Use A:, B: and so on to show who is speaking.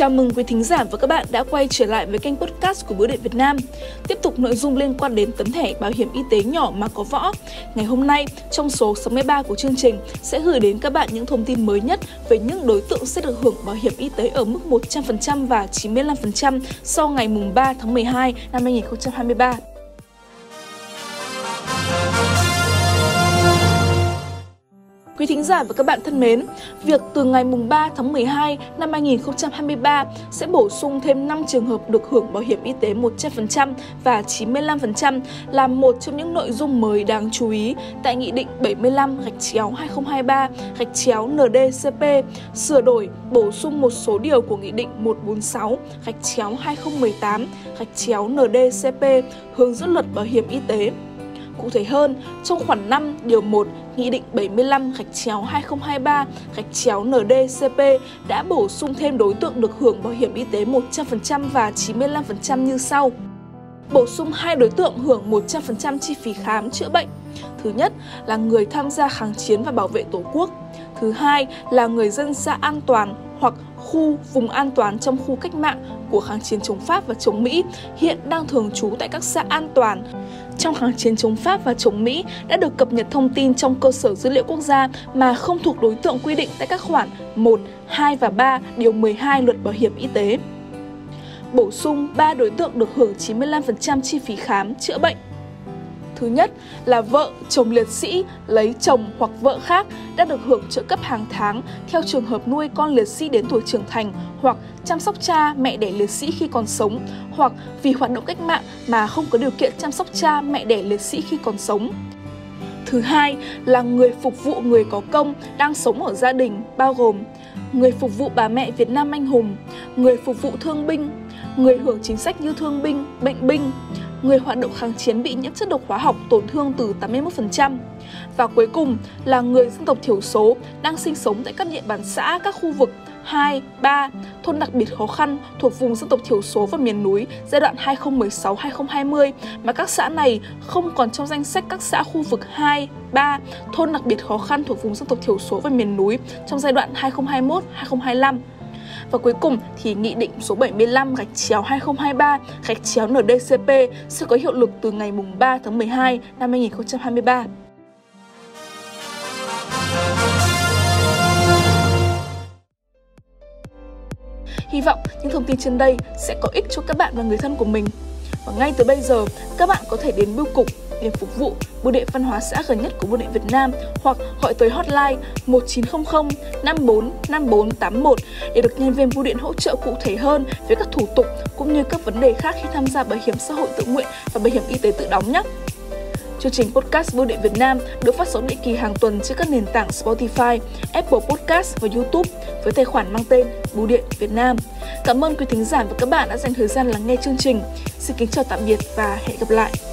A: Chào mừng quý thính giả và các bạn đã quay trở lại với kênh podcast của Bưu điện Việt Nam. Tiếp tục nội dung liên quan đến tấm thẻ bảo hiểm y tế nhỏ mà có võ. Ngày hôm nay, trong số 63 của chương trình sẽ gửi đến các bạn những thông tin mới nhất về những đối tượng sẽ được hưởng bảo hiểm y tế ở mức 100% và 95% sau ngày 3 tháng 12 năm 2023. Quý thính giả và các bạn thân mến, việc từ ngày 3 tháng 12 năm 2023 sẽ bổ sung thêm 5 trường hợp được hưởng bảo hiểm y tế 100% và 95% là một trong những nội dung mới đáng chú ý tại Nghị định 75/2023/ND-CP sửa đổi, bổ sung một số điều của Nghị định 146/2018/ND-CP hướng dẫn luật bảo hiểm y tế. Cụ thể hơn, trong khoản 5 điều 1, Nghị định 75/2023/ND-CP đã bổ sung thêm đối tượng được hưởng bảo hiểm y tế 100% và 95% như sau. Bổ sung 2 đối tượng hưởng 100% chi phí khám chữa bệnh. Thứ nhất là người tham gia kháng chiến và bảo vệ Tổ quốc. Thứ hai là người dân xã an toàn hoặc khu vùng an toàn trong khu cách mạng của kháng chiến chống Pháp và chống Mỹ hiện đang thường trú tại các xã an toàn trong kháng chiến chống Pháp và chống Mỹ đã được cập nhật thông tin trong cơ sở dữ liệu quốc gia mà không thuộc đối tượng quy định tại các khoản 1, 2 và 3 điều 12 Luật Bảo hiểm y tế. Bổ sung 3 đối tượng được hưởng 95% chi phí khám chữa bệnh. Thứ nhất là vợ, chồng liệt sĩ lấy chồng hoặc vợ khác đã được hưởng trợ cấp hàng tháng theo trường hợp nuôi con liệt sĩ đến tuổi trưởng thành hoặc chăm sóc cha, mẹ đẻ liệt sĩ khi còn sống hoặc vì hoạt động cách mạng mà không có điều kiện chăm sóc cha, mẹ đẻ liệt sĩ khi còn sống. Thứ hai là người phục vụ người có công đang sống ở gia đình bao gồm người phục vụ bà mẹ Việt Nam anh hùng, người phục vụ thương binh, người hưởng chính sách như thương binh, bệnh binh, người hoạt động kháng chiến bị nhiễm chất độc hóa học tổn thương từ 81%. Và cuối cùng là người dân tộc thiểu số đang sinh sống tại các địa bàn xã, các khu vực 2, 3, thôn đặc biệt khó khăn thuộc vùng dân tộc thiểu số và miền núi giai đoạn 2016-2020 mà các xã này không còn trong danh sách các xã khu vực 2, 3, thôn đặc biệt khó khăn thuộc vùng dân tộc thiểu số và miền núi trong giai đoạn 2021-2025. Và cuối cùng thì Nghị định số 75/2023/ND-CP sẽ có hiệu lực từ ngày 3 tháng 12 năm 2023. Hy vọng những thông tin trên đây sẽ có ích cho các bạn và người thân của mình. Và ngay từ bây giờ, các bạn có thể đến bưu cục, điểm phục vụ, bưu điện văn hóa xã gần nhất của Bưu điện Việt Nam hoặc gọi tới hotline 1900 54 5481 để được nhân viên bưu điện hỗ trợ cụ thể hơn về các thủ tục cũng như các vấn đề khác khi tham gia bảo hiểm xã hội tự nguyện và bảo hiểm y tế tự đóng nhé. Chương trình podcast Bưu điện Việt Nam được phát sóng định kỳ hàng tuần trên các nền tảng Spotify, Apple Podcast và YouTube với tài khoản mang tên Bưu điện Việt Nam. Cảm ơn quý thính giả và các bạn đã dành thời gian lắng nghe chương trình. Xin kính chào tạm biệt và hẹn gặp lại.